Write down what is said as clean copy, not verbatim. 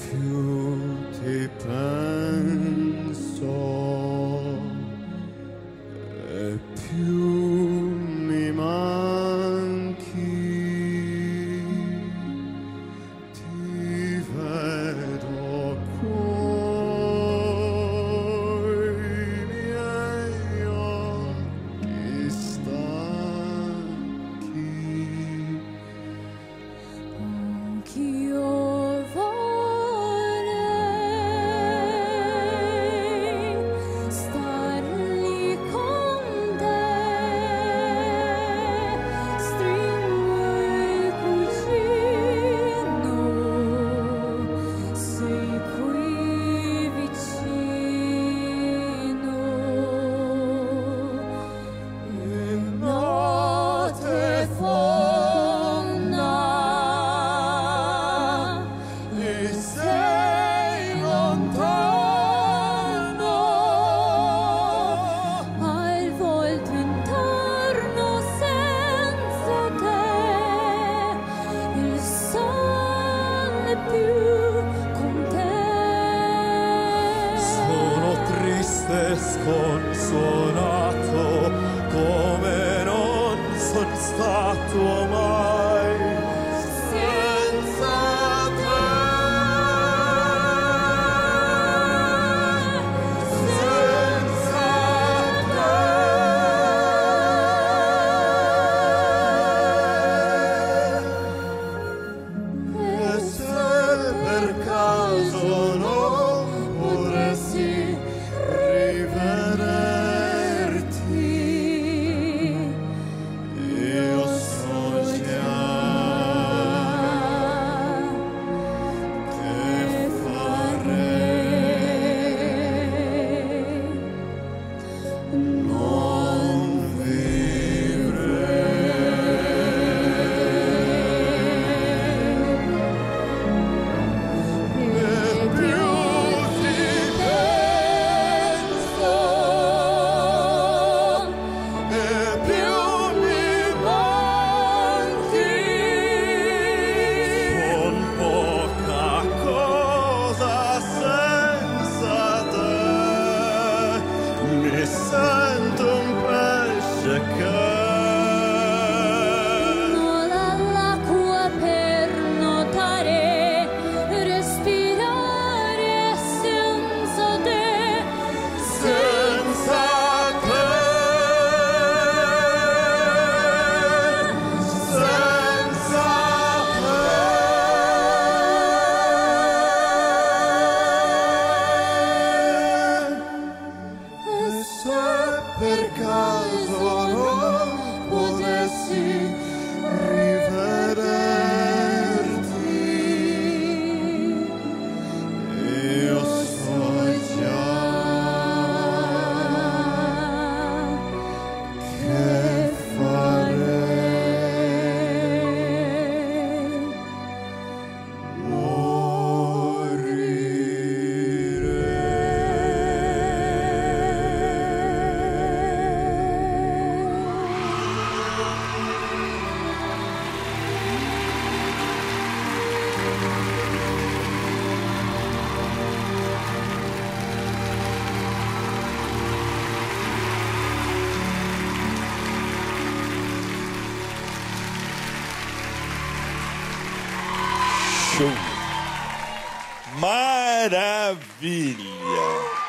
più ti penso e più mi manchi. Ti vedo coi miei occhi stanchi. Anch'io vorrei star lì con te, stringo cucino, sei qui vicino. E notte fonda e sei lontano, hai il volto intorno senza te, il sole più con te. Sono triste e sconsolato come non son stato mai senza te. Senza te. E se per caso non potessi rivederti, io so già che farei. Non vivrei. E più ti penso e più mi manchi. Son poca cosa senza te, mi sento un pesce che Non ho l'acqua per nuotare, respirare senza te. senza te, senza te. E se per caso non potessi rivederti, io so già che farei. Show. Maravilha!